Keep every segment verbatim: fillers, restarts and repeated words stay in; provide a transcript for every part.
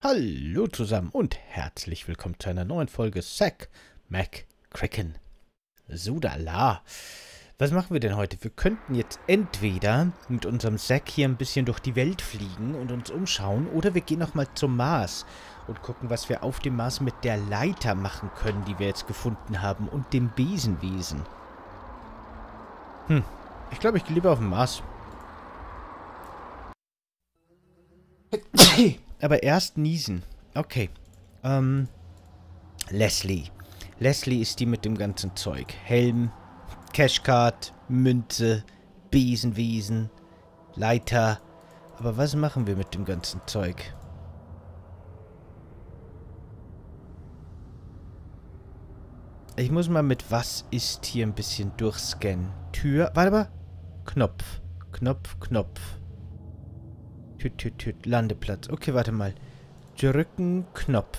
Hallo zusammen und herzlich willkommen zu einer neuen Folge Zack McCracken. Sudala. Was machen wir denn heute? Wir könnten jetzt entweder mit unserem Zack hier ein bisschen durch die Welt fliegen und uns umschauen, oder wir gehen nochmal zum Mars und gucken, was wir auf dem Mars mit der Leiter machen können, die wir jetzt gefunden haben, und dem Besenwesen. Hm, ich glaube, ich gehe lieber auf den Mars. Aber erst niesen. Okay. Ähm. Leslie. Leslie ist die mit dem ganzen Zeug. Helm, Cashcard, Münze, Besenwesen, Leiter. Aber was machen wir mit dem ganzen Zeug? Ich muss mal mit was ist hier ein bisschen durchscannen. Tür. Warte mal. Knopf. Knopf, Knopf. Tüt, tüt, tüt. Landeplatz. Okay, warte mal. Drücken, Knopf.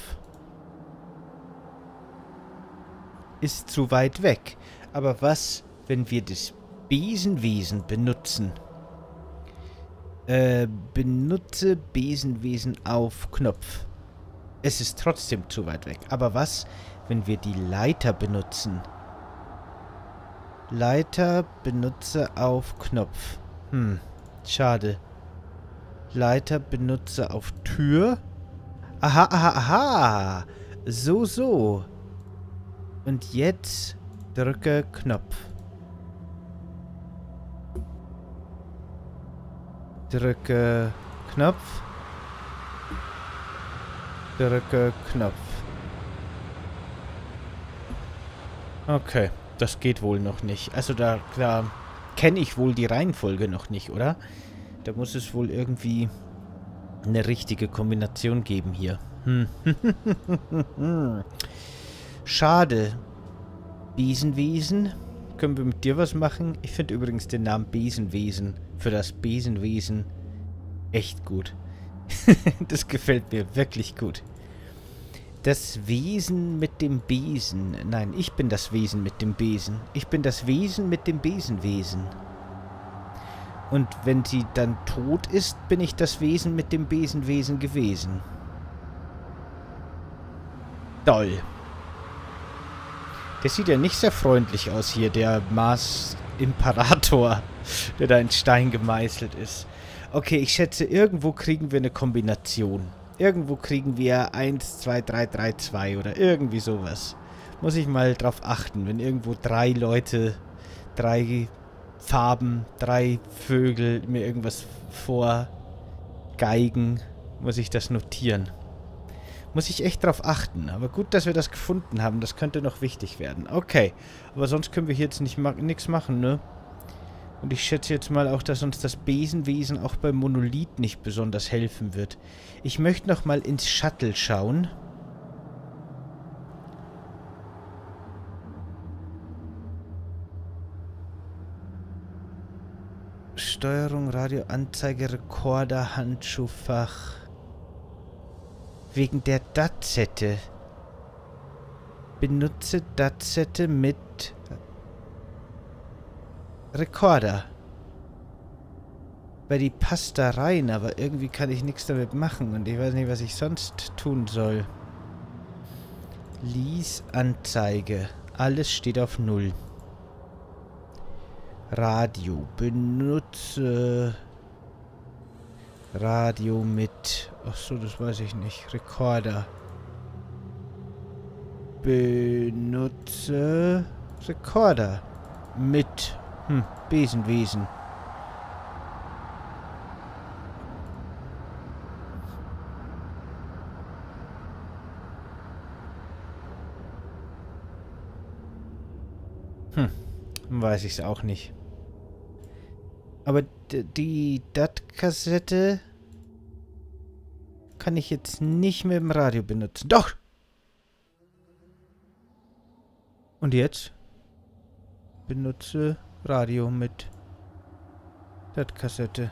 Ist zu weit weg. Aber was, wenn wir das Besenwesen benutzen? Äh, benutze Besenwesen auf Knopf. Es ist trotzdem zu weit weg. Aber was, wenn wir die Leiter benutzen? Leiter benutze auf Knopf. Hm, schade. Leiter benutze auf Tür. Aha, aha, aha. So, so. Und jetzt drücke Knopf. Drücke Knopf. Drücke Knopf. Okay, das geht wohl noch nicht. Also da, da kenne ich wohl die Reihenfolge noch nicht, oder? Da muss es wohl irgendwie eine richtige Kombination geben hier. Hm. Schade. Besenwesen. Können wir mit dir was machen? Ich finde übrigens den Namen Besenwesen für das Besenwesen echt gut. Das gefällt mir wirklich gut. Das Wesen mit dem Besen. Nein, ich bin das Wesen mit dem Besen. Ich bin das Wesen mit dem Besenwesen. Und wenn sie dann tot ist, bin ich das Wesen mit dem Besenwesen gewesen. Toll. Der sieht ja nicht sehr freundlich aus hier, der Mars-Imperator, der da in Stein gemeißelt ist. Okay, ich schätze, irgendwo kriegen wir eine Kombination. Irgendwo kriegen wir eins, zwei, drei, drei, zwei oder irgendwie sowas. Muss ich mal drauf achten, wenn irgendwo drei Leute, drei Farben, drei Vögel mir irgendwas vorgeigen, muss ich das notieren. Muss ich echt drauf achten. Aber gut, dass wir das gefunden haben. Das könnte noch wichtig werden. Okay. Aber sonst können wir hier jetzt nicht ma nichts machen, ne? Und ich schätze jetzt mal auch, dass uns das Besenwesen auch beim Monolith nicht besonders helfen wird. Ich möchte noch mal ins Shuttle schauen. Steuerung, Radio, Anzeige, Rekorder, Handschuhfach. Wegen der Dazette. Benutze Dazette mit Rekorder. Weil die passt da rein, aber irgendwie kann ich nichts damit machen und ich weiß nicht, was ich sonst tun soll. Lies Anzeige. Alles steht auf Null. Radio. Benutze Radio mit... Ach so, das weiß ich nicht. Rekorder. Benutze Rekorder. Mit hm, Besenwesen. Hm, weiß ich es auch nicht. Aber die D A T-Kassette kann ich jetzt nicht mit dem Radio benutzen. Doch! Und jetzt? Benutze Radio mit D A T-Kassette.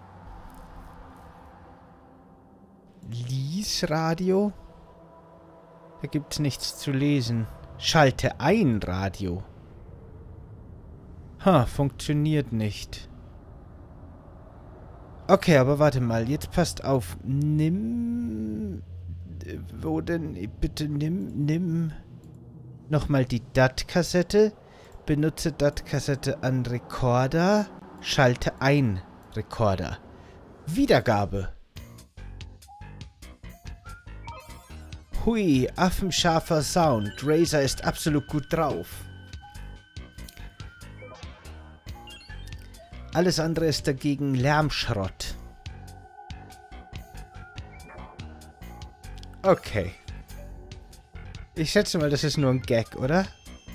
Lies Radio? Da gibt's nichts zu lesen. Schalte ein Radio. Ha, funktioniert nicht. Okay, aber warte mal. Jetzt passt auf. Nimm wo denn? Bitte nimm, nimm nochmal die D A T-Kassette. Benutze D A T-Kassette an Rekorder. Schalte ein Rekorder. Wiedergabe. Hui, affenscharfer Sound. Razer ist absolut gut drauf. Alles andere ist dagegen Lärmschrott. Okay. Ich schätze mal, das ist nur ein Gag, oder?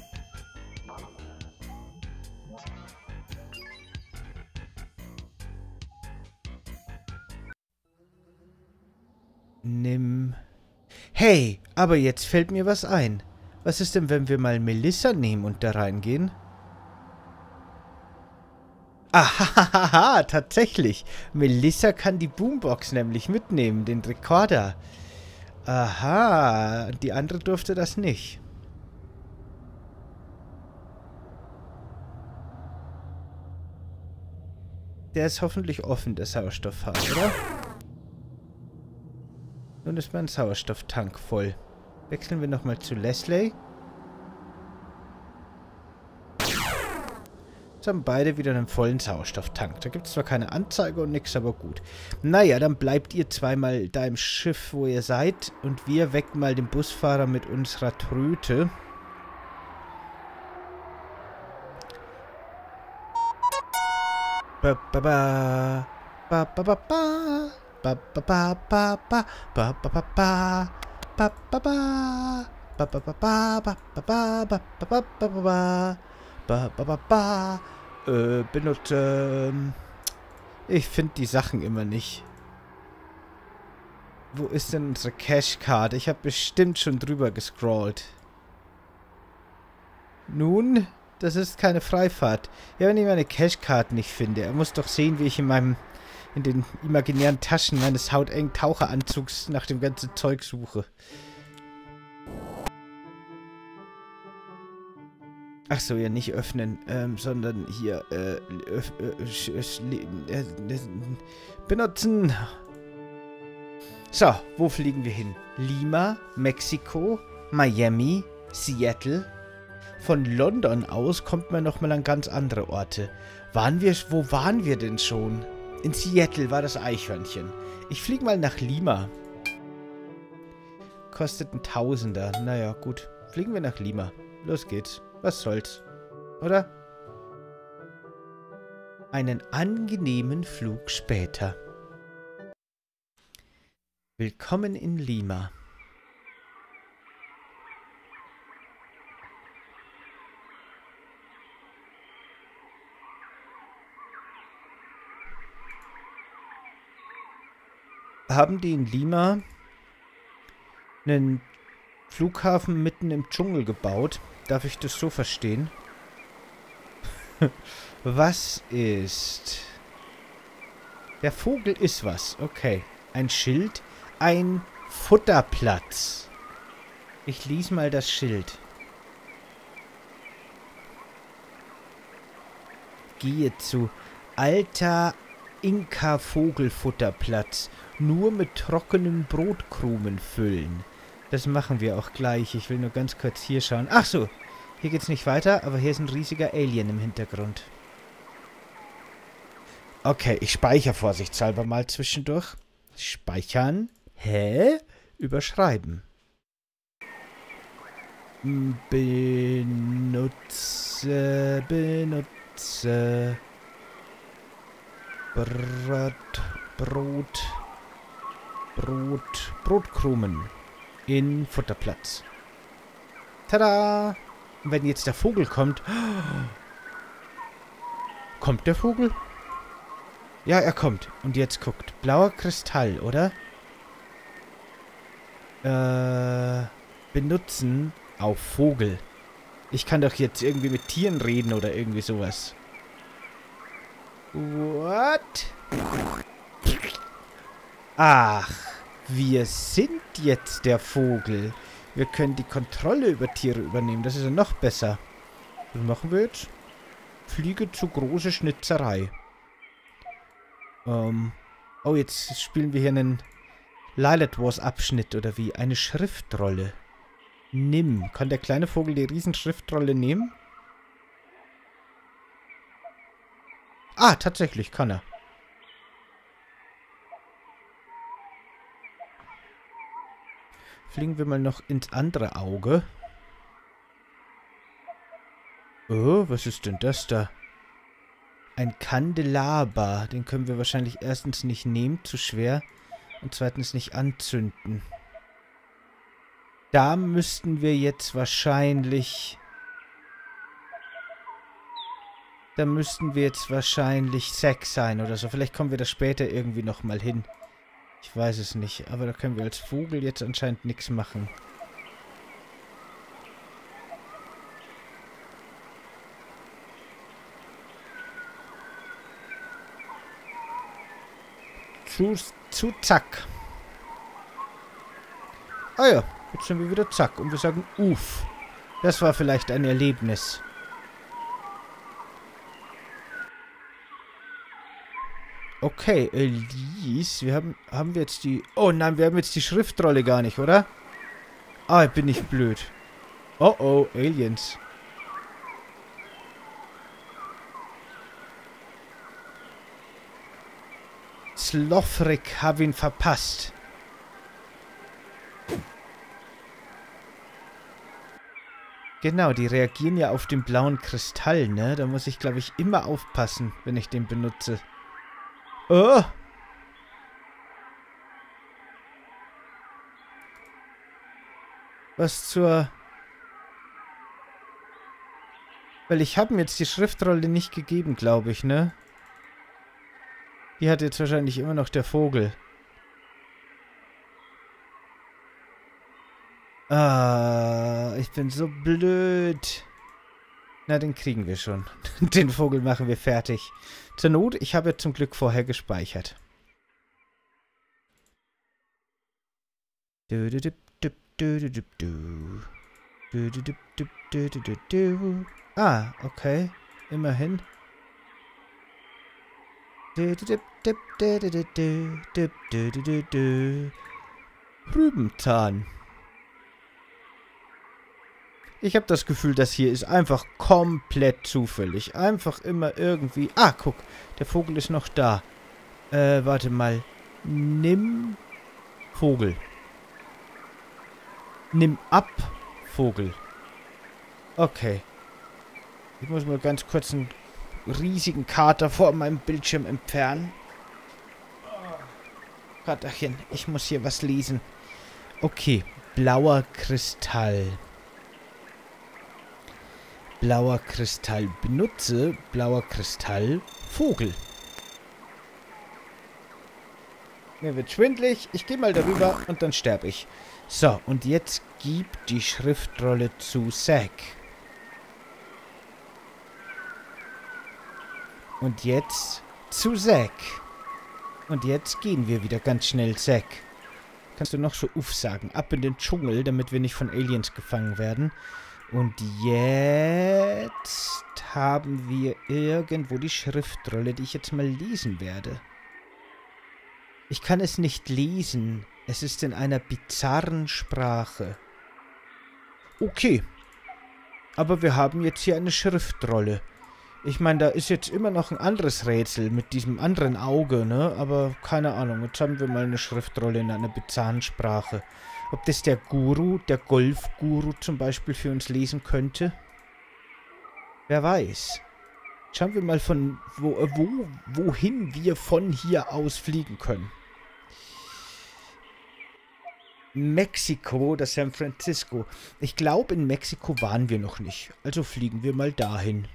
Nimm... Hey, aber jetzt fällt mir was ein. Was ist denn, wenn wir mal Melissa nehmen und da reingehen? Ahahaha, tatsächlich. Melissa kann die Boombox nämlich mitnehmen, den Rekorder. Aha, die andere durfte das nicht. Der ist hoffentlich offen, der Sauerstoffhahn, oder? Nun ist mein Sauerstofftank voll. Wechseln wir nochmal zu Leslie. Jetzt haben beide wieder einen vollen Sauerstofftank. Da gibt es zwar keine Anzeige und nix, aber gut. Naja, dann bleibt ihr zweimal da im Schiff, wo ihr seid. Und wir wecken mal den Busfahrer mit unserer Tröte. Ba, ba, ba. Ba, ba, ba, ba. Ba, ba, ba, ba, ba. Ba, ba, ba, ba. Ba, ba, ba. Ba, ba, ba, ba. Ba, ba, ba, ba, ba, ba, ba. Ba, ba, ba, ba. Äh, benutze... Ich finde die Sachen immer nicht. Wo ist denn unsere Cashcard? Ich habe bestimmt schon drüber gescrollt. Nun, das ist keine Freifahrt. Ja, wenn ich meine Cashcard nicht finde. Er muss doch sehen, wie ich in meinem... in den imaginären Taschen meines hautengen Taucheranzugs nach dem ganzen Zeug suche. Ach so, ja, nicht öffnen, ähm, sondern hier, äh, öff, äh, äh, benutzen. So, wo fliegen wir hin? Lima, Mexiko, Miami, Seattle. Von London aus kommt man nochmal an ganz andere Orte. Waren wir, wo waren wir denn schon? In Seattle war das Eichhörnchen. Ich fliege mal nach Lima. Kostet ein Tausender. Naja, gut. Fliegen wir nach Lima. Los geht's. Was soll's, oder? Einen angenehmen Flug später. Willkommen in Lima. Haben die in Lima einen Flughafen mitten im Dschungel gebaut? Darf ich das so verstehen? Was ist? Der Vogel ist was. Okay. Ein Schild. Ein Futterplatz. Ich lese mal das Schild. Gehe zu alter Inka-Vogelfutterplatz. Nur mit trockenen Brotkrumen füllen. Das machen wir auch gleich. Ich will nur ganz kurz hier schauen. Ach so, hier geht's nicht weiter, aber hier ist ein riesiger Alien im Hintergrund. Okay, ich speichere vorsichtshalber mal zwischendurch. Speichern. Hä? Überschreiben. Benutze, benutze. Brot, Brot, Brot, Brotkrumen. In Futterplatz. Tada! Und wenn jetzt der Vogel kommt... Kommt der Vogel? Ja, er kommt. Und jetzt guckt. Blauer Kristall, oder? Äh... Benutzen auf Vogel. Ich kann doch jetzt irgendwie mit Tieren reden oder irgendwie sowas. What? Ach... Wir sind jetzt der Vogel. Wir können die Kontrolle über Tiere übernehmen. Das ist ja noch besser. Was machen wir jetzt? Fliege zu große Schnitzerei. Ähm. Oh, jetzt spielen wir hier einen Lilith Wars Abschnitt oder wie? Eine Schriftrolle. Nimm. Kann der kleine Vogel die Riesenschriftrolle nehmen? Ah, tatsächlich kann er. Fliegen wir mal noch ins andere Auge. Oh, was ist denn das da? Ein Kandelaber. Den können wir wahrscheinlich erstens nicht nehmen, zu schwer. Und zweitens nicht anzünden. Da müssten wir jetzt wahrscheinlich... Da müssten wir jetzt wahrscheinlich sechs sein oder so. Vielleicht kommen wir da später irgendwie nochmal hin. Ich weiß es nicht. Aber da können wir als Vogel jetzt anscheinend nichts machen. Zu, zu zack. Ah ja, jetzt sind wir wieder zack. Und wir sagen, uff. Das war vielleicht ein Erlebnis. Okay, Elise, wir haben, haben wir jetzt die... Oh nein, wir haben jetzt die Schriftrolle gar nicht, oder? Ah, bin ich blöd. Oh oh, Aliens. Slofrik hab ihn verpasst. Genau, die reagieren ja auf den blauen Kristall, ne? Da muss ich, glaube ich, immer aufpassen, wenn ich den benutze. Oh! Was zur... Weil ich habe mir jetzt die Schriftrolle nicht gegeben, glaube ich, ne? Die hat jetzt wahrscheinlich immer noch der Vogel. Ah, ich bin so blöd. Na, den kriegen wir schon. Den Vogel machen wir fertig. Zur Not, ich habe ja zum Glück vorher gespeichert. Ah, okay. Immerhin. Rübenzahn. Ich habe das Gefühl, das hier ist einfach komplett zufällig. Einfach immer irgendwie... Ah, guck. Der Vogel ist noch da. Äh, warte mal. Nimm Vogel. Nimm ab Vogel. Okay. Ich muss mal ganz kurz einen riesigen Kater vor meinem Bildschirm entfernen. Katerchen, ich muss hier was lesen. Okay. Blauer Kristall. Blauer Kristall benutze, blauer Kristall Vogel. Mir wird schwindelig, ich gehe mal darüber und dann sterbe ich. So, und jetzt gib die Schriftrolle zu Zack. Und jetzt zu Zack. Und jetzt gehen wir wieder ganz schnell, Zack. Kannst du noch so uff sagen? Ab in den Dschungel, damit wir nicht von Aliens gefangen werden. Und jetzt haben wir irgendwo die Schriftrolle, die ich jetzt mal lesen werde. Ich kann es nicht lesen. Es ist in einer bizarren Sprache. Okay. Aber wir haben jetzt hier eine Schriftrolle. Ich meine, da ist jetzt immer noch ein anderes Rätsel mit diesem anderen Auge, ne? Aber keine Ahnung. Jetzt haben wir mal eine Schriftrolle in einer bizarren Sprache. Ob das der Guru, der Golf-Guru zum Beispiel für uns lesen könnte? Wer weiß. Schauen wir mal von wo, wo, wohin wir von hier aus fliegen können. Mexiko, das San Francisco. Ich glaube, in Mexiko waren wir noch nicht. Also fliegen wir mal dahin.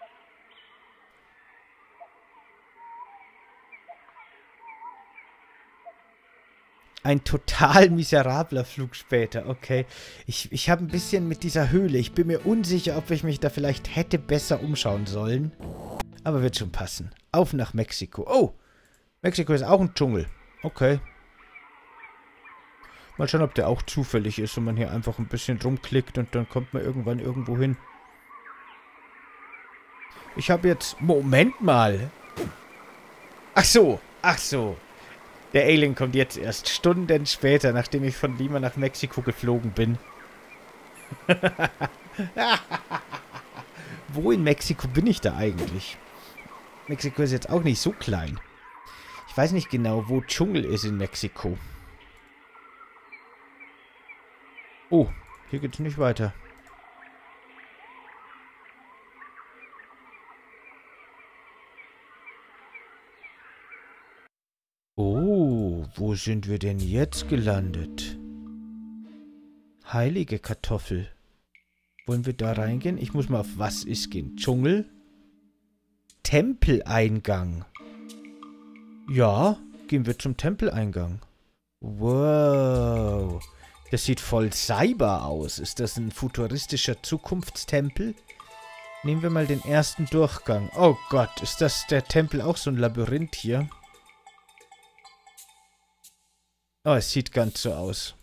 Ein total miserabler Flug später, okay. Ich, ich habe ein bisschen mit dieser Höhle. Ich bin mir unsicher, ob ich mich da vielleicht hätte besser umschauen sollen. Aber wird schon passen. Auf nach Mexiko. Oh, Mexiko ist auch ein Dschungel. Okay. Mal schauen, ob der auch zufällig ist und man hier einfach ein bisschen rumklickt und dann kommt man irgendwann irgendwo hin. Ich habe jetzt... Moment mal. Ach so, ach so. Der Alien kommt jetzt erst Stunden später, nachdem ich von Lima nach Mexiko geflogen bin. Wo in Mexiko bin ich da eigentlich? Mexiko ist jetzt auch nicht so klein. Ich weiß nicht genau, wo Dschungel ist in Mexiko. Oh, hier geht's nicht weiter. Oh, wo sind wir denn jetzt gelandet? Heilige Kartoffel. Wollen wir da reingehen? Ich muss mal auf was ist gehen. Dschungel? Tempeleingang. Ja, gehen wir zum Tempeleingang. Wow. Das sieht voll cyber aus. Ist das ein futuristischer Zukunftstempel? Nehmen wir mal den ersten Durchgang. Oh Gott, ist das der Tempel auch so ein Labyrinth hier? Oh, es sieht ganz so aus.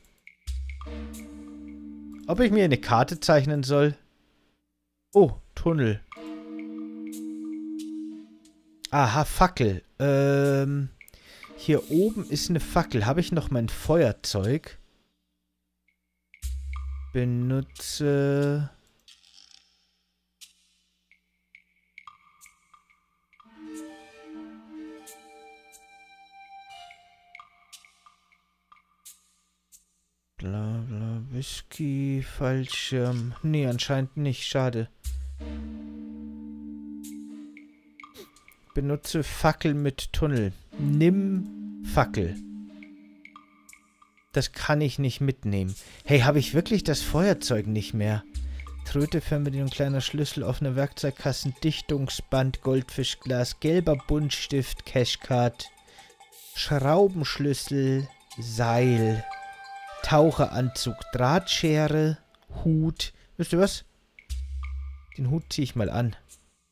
Ob ich mir eine Karte zeichnen soll? Oh, Tunnel. Aha, Fackel. Ähm, hier oben ist eine Fackel. Habe ich noch mein Feuerzeug? Benutze... Bla bla, Whisky, Fallschirm. Nee, anscheinend nicht. Schade. Benutze Fackel mit Tunnel. Nimm Fackel. Das kann ich nicht mitnehmen. Hey, habe ich wirklich das Feuerzeug nicht mehr? Tröte, Fernbedienung, kleiner Schlüssel, offene Werkzeugkasten, Dichtungsband, Goldfischglas, gelber Buntstift, Cashcard, Schraubenschlüssel, Seil... Taucheranzug, Drahtschere, Hut. Wisst ihr was? Den Hut ziehe ich mal an.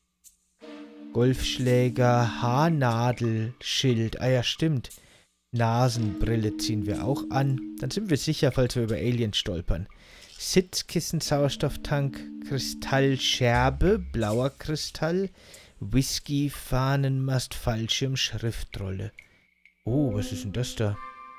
Golfschläger, Haarnadel, Schild. Ah ja, stimmt. Nasenbrille ziehen wir auch an. Dann sind wir sicher, falls wir über Aliens stolpern. Sitzkissen, Sauerstofftank, Kristallscherbe, blauer Kristall, Whisky, Fahnenmast, Fallschirm, Schriftrolle. Oh, was ist denn das da?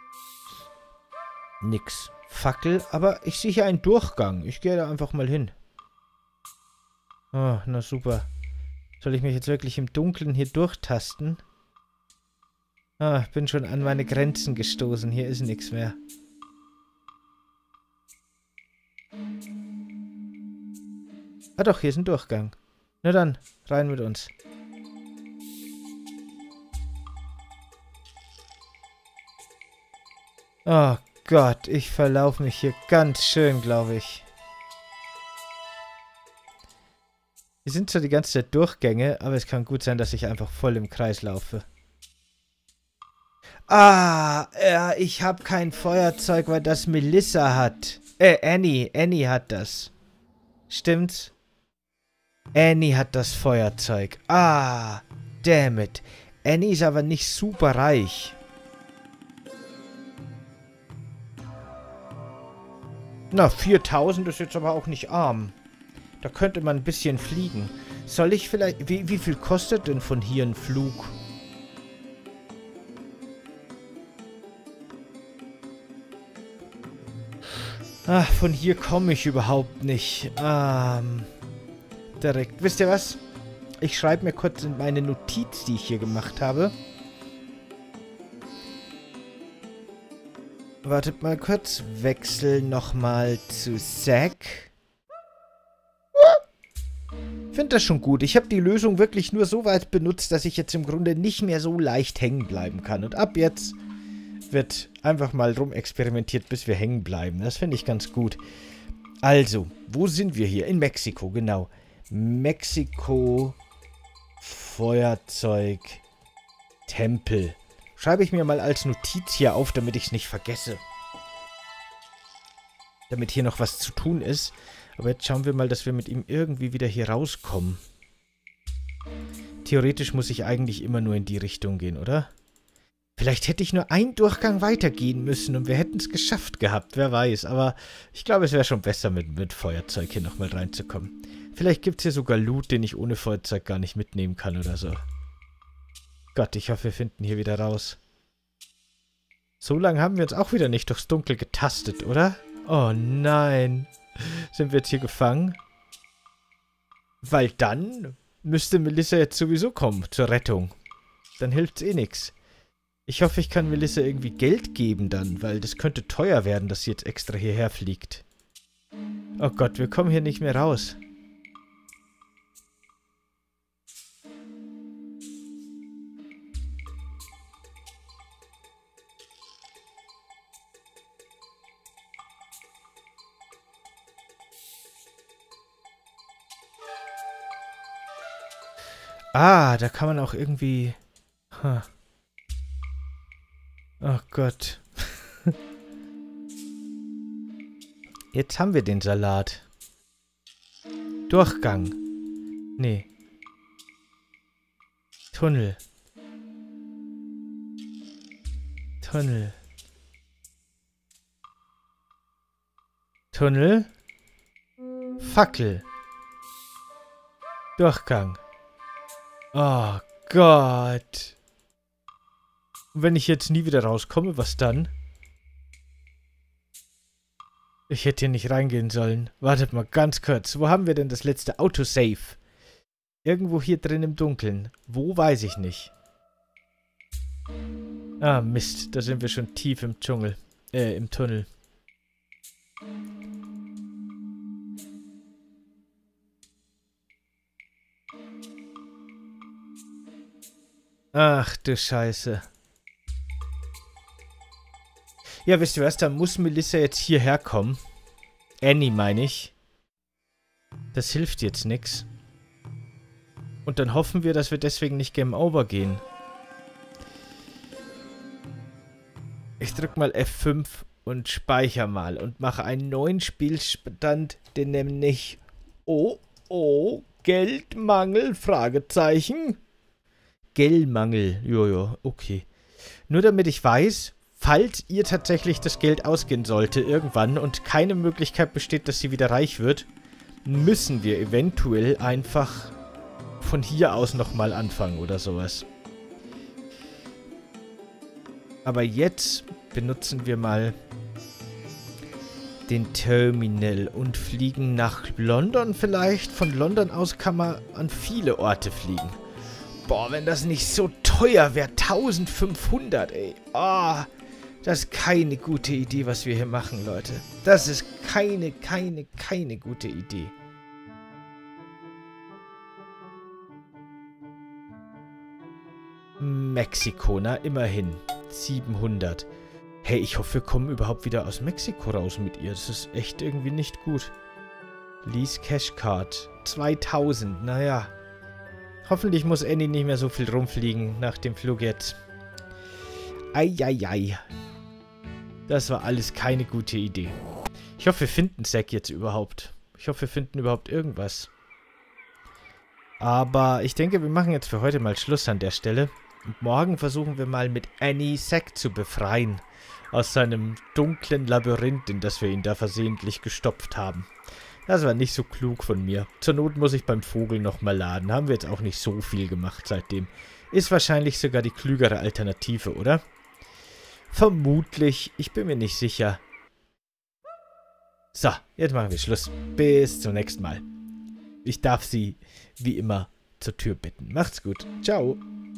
Nix. Fackel, aber ich sehe hier einen Durchgang. Ich gehe da einfach mal hin. Oh, na super. Soll ich mich jetzt wirklich im Dunkeln hier durchtasten? Ah, bin schon an meine Grenzen gestoßen. Hier ist nichts mehr. Ah doch, hier ist ein Durchgang. Na dann, rein mit uns. Oh Gott, ich verlaufe mich hier ganz schön, glaube ich. Hier sind zwar die ganze Zeit Durchgänge, aber es kann gut sein, dass ich einfach voll im Kreis laufe. Ah, ja, ich habe kein Feuerzeug, weil das Melissa hat. Äh, Annie. Annie hat das. Stimmt's? Annie hat das Feuerzeug. Ah, damn it. Annie ist aber nicht super reich. Na, viertausend ist jetzt aber auch nicht arm. Da könnte man ein bisschen fliegen. Soll ich vielleicht... Wie, wie viel kostet denn von hier ein Flug? Ach, von hier komme ich überhaupt nicht. Ähm... Direkt. Wisst ihr was? Ich schreibe mir kurz in meine Notiz, die ich hier gemacht habe. Wartet mal kurz. Wechsel nochmal zu Zack. Ich finde das schon gut. Ich habe die Lösung wirklich nur so weit benutzt, dass ich jetzt im Grunde nicht mehr so leicht hängen bleiben kann. Und ab jetzt wird einfach mal rumexperimentiert, bis wir hängen bleiben. Das finde ich ganz gut. Also, wo sind wir hier? In Mexiko, genau. Mexiko, Feuerzeug, Tempel. Schreibe ich mir mal als Notiz hier auf, damit ich es nicht vergesse. Damit hier noch was zu tun ist. Aber jetzt schauen wir mal, dass wir mit ihm irgendwie wieder hier rauskommen. Theoretisch muss ich eigentlich immer nur in die Richtung gehen, oder? Vielleicht hätte ich nur einen Durchgang weitergehen müssen und wir hätten es geschafft gehabt, wer weiß. Aber ich glaube, es wäre schon besser, mit, mit Feuerzeug hier nochmal reinzukommen. Vielleicht gibt es hier sogar Loot, den ich ohne Feuerzeug gar nicht mitnehmen kann oder so. Gott, ich hoffe, wir finden hier wieder raus. So lange haben wir uns auch wieder nicht durchs Dunkel getastet, oder? Oh nein. Sind wir jetzt hier gefangen? Weil dann müsste Melissa jetzt sowieso kommen zur Rettung. Dann hilft's eh nix. Ich hoffe, ich kann Melissa irgendwie Geld geben dann, weil das könnte teuer werden, dass sie jetzt extra hierher fliegt. Oh Gott, wir kommen hier nicht mehr raus. Ah, da kann man auch irgendwie... Huh. Oh Gott. Jetzt haben wir den Salat. Durchgang. Nee. Tunnel. Tunnel. Tunnel. Fackel. Durchgang. Oh Gott. Und wenn ich jetzt nie wieder rauskomme, was dann? Ich hätte hier nicht reingehen sollen. Wartet mal ganz kurz. Wo haben wir denn das letzte Autosave? Irgendwo hier drin im Dunkeln. Wo, weiß ich nicht. Ah, Mist. Da sind wir schon tief im Dschungel. Äh, im Tunnel. Ach du Scheiße. Ja, wisst ihr was? Da muss Melissa jetzt hierher kommen. Annie, meine ich. Das hilft jetzt nix. Und dann hoffen wir, dass wir deswegen nicht Game Over gehen. Ich drück mal F fünf und speichere mal und mache einen neuen Spielstand, den nämlich... Oh, oh, Geldmangel, Fragezeichen. Geldmangel, jojo, okay. Nur damit ich weiß, falls ihr tatsächlich das Geld ausgehen sollte irgendwann und keine Möglichkeit besteht, dass sie wieder reich wird, müssen wir eventuell einfach von hier aus nochmal anfangen oder sowas. Aber jetzt benutzen wir mal den Terminal und fliegen nach London vielleicht. Von London aus kann man an viele Orte fliegen. Boah, wenn das nicht so teuer wäre. eintausendfünfhundert, ey. Ah, oh, das ist keine gute Idee, was wir hier machen, Leute. Das ist keine, keine, keine gute Idee. Mexiko, na, immerhin. siebenhundert. Hey, ich hoffe, wir kommen überhaupt wieder aus Mexiko raus mit ihr. Das ist echt irgendwie nicht gut. Lease Cash Card. zweitausend, naja. Hoffentlich muss Annie nicht mehr so viel rumfliegen nach dem Flug jetzt. Eieiei. Das war alles keine gute Idee. Ich hoffe, wir finden Zack jetzt überhaupt. Ich hoffe, wir finden überhaupt irgendwas. Aber ich denke, wir machen jetzt für heute mal Schluss an der Stelle. Und morgen versuchen wir mal mit Annie Zack zu befreien. Aus seinem dunklen Labyrinth, in das wir ihn da versehentlich gestopft haben. Das war nicht so klug von mir. Zur Not muss ich beim Vogel nochmal laden. Haben wir jetzt auch nicht so viel gemacht seitdem. Ist wahrscheinlich sogar die klügere Alternative, oder? Vermutlich. Ich bin mir nicht sicher. So, jetzt machen wir Schluss. Bis zum nächsten Mal. Ich darf Sie, wie immer, zur Tür bitten. Macht's gut. Ciao.